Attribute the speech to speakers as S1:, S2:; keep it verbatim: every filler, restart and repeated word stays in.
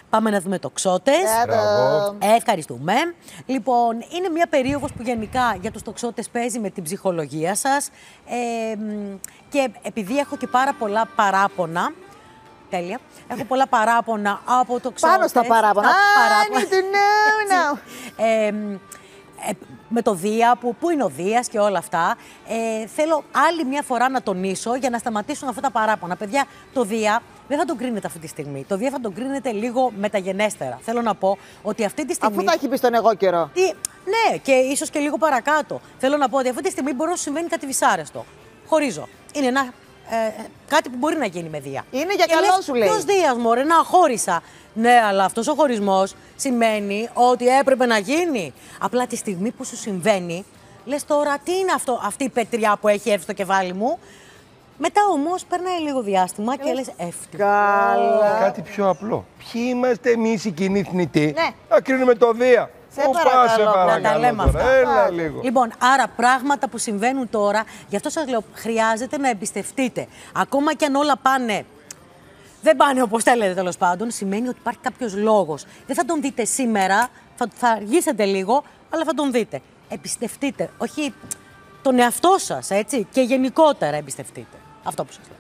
S1: Πάμε να δούμε τοξότες. Ε, ευχαριστούμε. Λοιπόν, είναι μια περίοδος που γενικά για τους τοξότες παίζει με την ψυχολογία σας. Ε, και επειδή έχω και πάρα πολλά παράπονα. Τέλεια. Έχω πολλά παράπονα από τοξότες.
S2: Πάνω στα παράπονα.
S1: Α,
S2: I need to know now.
S1: Ε, ε, με το Δία, που, που είναι ο Δίας και όλα αυτά. Ε, θέλω άλλη μια φορά να τονίσω για να σταματήσουν αυτά τα παράπονα. Παιδιά, το Δία δεν θα τον κρίνετε αυτή τη στιγμή. Το Δία θα τον κρίνετε λίγο μεταγενέστερα. Θέλω να πω ότι αυτή τη στιγμή.
S2: Αφού τα έχει πει στον εγώ καιρό.
S1: Τι, ναι, και ίσως και λίγο παρακάτω. Θέλω να πω ότι αυτή τη στιγμή μπορεί να σου συμβαίνει κάτι δυσάρεστο. Χωρίζω. Είναι ένα, ε, κάτι που μπορεί να γίνει με Δία.
S2: Είναι για
S1: και
S2: καλό
S1: λες,
S2: σου λέει.
S1: Ποιος Δίας, μωρέ, να χώρισα. Ναι, αλλά αυτός ο χωρισμός σημαίνει ότι έπρεπε να γίνει. Απλά τη στιγμή που σου συμβαίνει, λες τώρα τι είναι αυτό, αυτή η πετριά που έχει έρθει στο κεφάλι μου. Μετά όμως περνάει λίγο διάστημα και λες εύτυχο.
S2: Καλά.
S3: Κάτι πιο απλό. Ποιοι είμαστε εμείς οι κοινοί θνητοί,
S2: Ναι.
S3: να κρίνουμε το Δία.
S2: Σε
S3: Πού
S2: παρακαλώ,
S3: πας, σε
S2: να τα
S3: παρακαλώ
S1: λέμε
S3: τώρα.
S1: αυτά.
S3: Έλα λίγο.
S1: Λοιπόν, άρα πράγματα που συμβαίνουν τώρα, γι' αυτό σας λέω, χρειάζεται να εμπιστευτείτε. Ακόμα κι αν όλα πάνε, δεν πάνε όπως θέλετε τέλος πάντων, σημαίνει ότι υπάρχει κάποιος λόγος. Δεν θα τον δείτε σήμερα, θα, θα αργήσετε λίγο, αλλά θα τον δείτε. Εμπιστευτείτε, όχι τον εαυτό σας, έτσι, και γενικότερα εμπιστευτείτε. Αυτό που σας λέω.